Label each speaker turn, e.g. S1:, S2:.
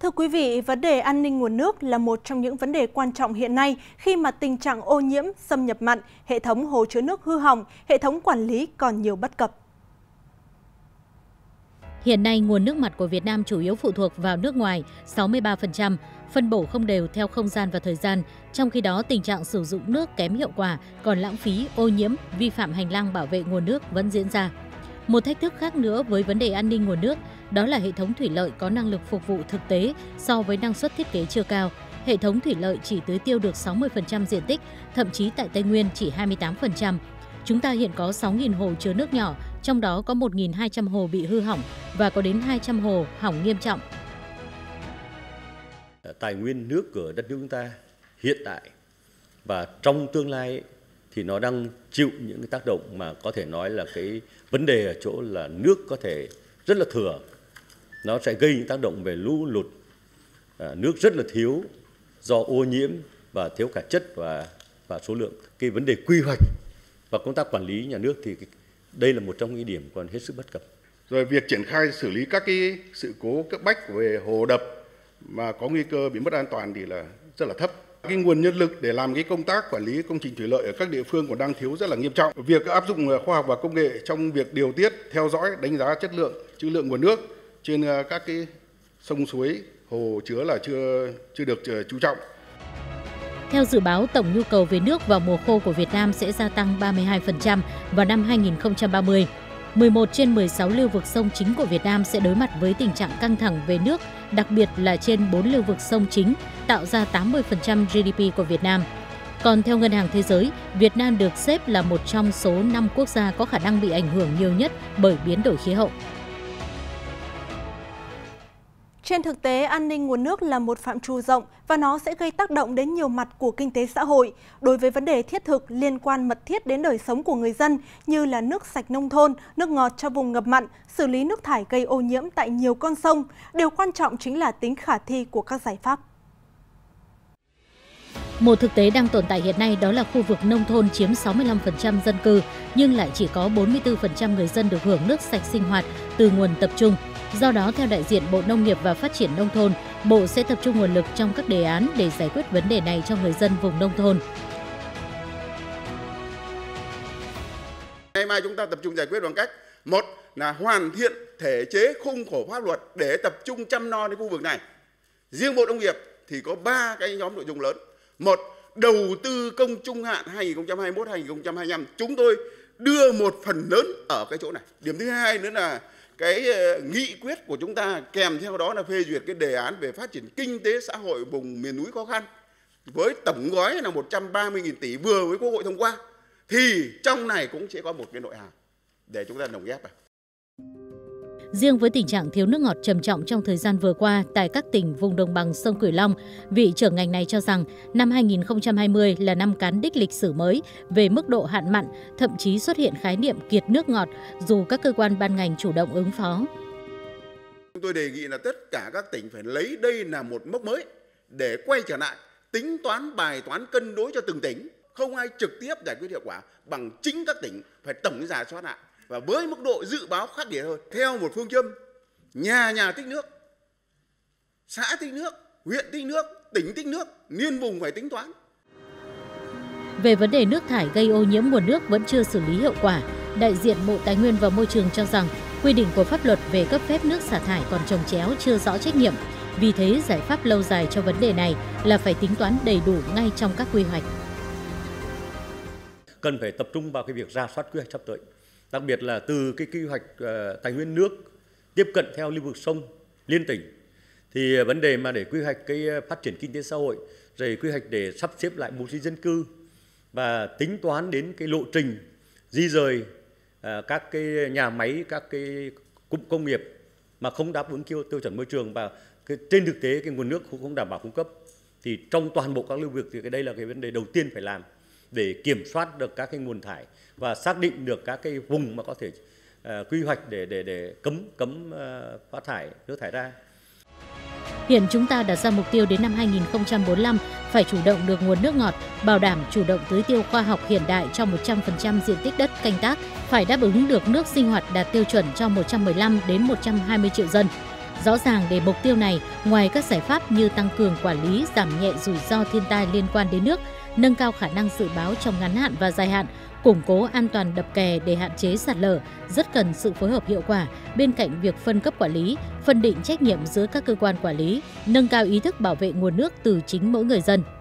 S1: Thưa quý vị, vấn đề an ninh nguồn nước là một trong những vấn đề quan trọng hiện nay khi mà tình trạng ô nhiễm, xâm nhập mặn, hệ thống hồ chứa nước hư hỏng, hệ thống quản lý còn nhiều bất cập.
S2: Hiện nay, nguồn nước mặt của Việt Nam chủ yếu phụ thuộc vào nước ngoài, 63%, phân bổ không đều theo không gian và thời gian. Trong khi đó, tình trạng sử dụng nước kém hiệu quả, còn lãng phí, ô nhiễm, vi phạm hành lang bảo vệ nguồn nước vẫn diễn ra. Một thách thức khác nữa với vấn đề an ninh nguồn nước, đó là hệ thống thủy lợi có năng lực phục vụ thực tế so với năng suất thiết kế chưa cao. Hệ thống thủy lợi chỉ tưới tiêu được 60% diện tích, thậm chí tại Tây Nguyên chỉ 28%. Chúng ta hiện có 6.000 hồ chứa nước nhỏ, trong đó có 1.200 hồ bị hư hỏng và có đến 200 hồ hỏng nghiêm trọng.
S3: Tài nguyên nước của đất nước chúng ta hiện tại và trong tương lai thì nó đang chịu những cái tác động mà có thể nói là cái vấn đề ở chỗ là nước có thể rất là thừa. Nó sẽ gây những tác động về lũ lụt, nước rất là thiếu do ô nhiễm và thiếu cả chất và số lượng. Cái vấn đề quy hoạch và công tác quản lý nhà nước thì đây là một trong những điểm còn hết sức bất cập.
S4: Rồi việc triển khai xử lý các cái sự cố cấp bách về hồ đập mà có nguy cơ bị mất an toàn thì là rất là thấp. Cái nguồn nhân lực để làm cái công tác quản lý công trình thủy lợi ở các địa phương còn đang thiếu rất là nghiêm trọng. Việc áp dụng khoa học và công nghệ trong việc điều tiết, theo dõi, đánh giá chất lượng, trữ lượng nguồn nước trên các cái sông suối, hồ chứa là chưa được chú trọng.
S2: Theo dự báo, tổng nhu cầu về nước vào mùa khô của Việt Nam sẽ gia tăng 32% vào năm 2030. 11 trên 16 lưu vực sông chính của Việt Nam sẽ đối mặt với tình trạng căng thẳng về nước, đặc biệt là trên 4 lưu vực sông chính, tạo ra 80% GDP của Việt Nam. Còn theo Ngân hàng Thế giới, Việt Nam được xếp là một trong số 5 quốc gia có khả năng bị ảnh hưởng nhiều nhất bởi biến đổi khí hậu.
S1: Trên thực tế, an ninh nguồn nước là một phạm trù rộng và nó sẽ gây tác động đến nhiều mặt của kinh tế xã hội. Đối với vấn đề thiết thực liên quan mật thiết đến đời sống của người dân như là nước sạch nông thôn, nước ngọt cho vùng ngập mặn, xử lý nước thải gây ô nhiễm tại nhiều con sông, điều quan trọng chính là tính khả thi của các giải pháp.
S2: Một thực tế đang tồn tại hiện nay đó là khu vực nông thôn chiếm 65% dân cư, nhưng lại chỉ có 44% người dân được hưởng nước sạch sinh hoạt từ nguồn tập trung. Do đó, theo đại diện Bộ Nông nghiệp và Phát triển Nông thôn, Bộ sẽ tập trung nguồn lực trong các đề án để giải quyết vấn đề này cho người dân vùng nông thôn.
S5: Ngày mai chúng ta tập trung giải quyết bằng cách một là hoàn thiện thể chế khung khổ pháp luật để tập trung chăm lo đến khu vực này. Riêng Bộ Nông nghiệp thì có 3 cái nhóm nội dung lớn. Một, đầu tư công trung hạn 2021-2025. Chúng tôi đưa một phần lớn ở cái chỗ này. Điểm thứ hai nữa là cái nghị quyết của chúng ta kèm theo đó là phê duyệt cái đề án về phát triển kinh tế xã hội vùng miền núi khó khăn với tổng gói là 130.000 tỷ vừa với Quốc hội thông qua, thì trong này cũng sẽ có một cái nội hàm để chúng ta lồng ghép vào.
S2: Riêng với tình trạng thiếu nước ngọt trầm trọng trong thời gian vừa qua tại các tỉnh vùng đồng bằng sông Cửu Long, vị trưởng ngành này cho rằng năm 2020 là năm cán đích lịch sử mới về mức độ hạn mặn, thậm chí xuất hiện khái niệm kiệt nước ngọt dù các cơ quan ban ngành chủ động ứng phó.
S5: Chúng tôi đề nghị là tất cả các tỉnh phải lấy đây là một mốc mới để quay trở lại tính toán bài toán cân đối cho từng tỉnh. Không ai trực tiếp giải quyết hiệu quả bằng chính các tỉnh phải tổng rà soát lại. Và với mức độ dự báo khắc nghiệt hơn, theo một phương châm nhà tích nước, xã tích nước, huyện tích nước, tỉnh tích nước, liên vùng phải tính toán.
S2: Về vấn đề nước thải gây ô nhiễm nguồn nước vẫn chưa xử lý hiệu quả, đại diện Bộ Tài nguyên và Môi trường cho rằng quy định của pháp luật về cấp phép nước xả thải còn chồng chéo, chưa rõ trách nhiệm. Vì thế, giải pháp lâu dài cho vấn đề này là phải tính toán đầy đủ ngay trong các quy hoạch.
S3: Cần phải tập trung vào cái việc rà soát quy hoạch sắp tới. Đặc biệt là từ cái quy hoạch tài nguyên nước tiếp cận theo lưu vực sông liên tỉnh, thì vấn đề mà để quy hoạch cái phát triển kinh tế xã hội, rồi quy hoạch để sắp xếp lại bố trí dân cư và tính toán đến cái lộ trình di rời các cái nhà máy, các cái cụm công nghiệp mà không đáp ứng tiêu chuẩn môi trường và trên thực tế cái nguồn nước cũng không đảm bảo cung cấp, thì trong toàn bộ các lưu vực thì cái đây là cái vấn đề đầu tiên phải làm để kiểm soát được các cái nguồn thải và xác định được các cái vùng mà có thể quy hoạch để cấm phát thải nước thải ra.
S2: Hiện chúng ta đặt ra mục tiêu đến năm 2045 phải chủ động được nguồn nước ngọt, bảo đảm chủ động tưới tiêu khoa học hiện đại cho 100% diện tích đất canh tác, phải đáp ứng được nước sinh hoạt đạt tiêu chuẩn cho 115 đến 120 triệu dân. Rõ ràng để mục tiêu này, ngoài các giải pháp như tăng cường quản lý, giảm nhẹ rủi ro thiên tai liên quan đến nước, nâng cao khả năng dự báo trong ngắn hạn và dài hạn, củng cố an toàn đập kè để hạn chế sạt lở, rất cần sự phối hợp hiệu quả bên cạnh việc phân cấp quản lý, phân định trách nhiệm giữa các cơ quan quản lý, nâng cao ý thức bảo vệ nguồn nước từ chính mỗi người dân.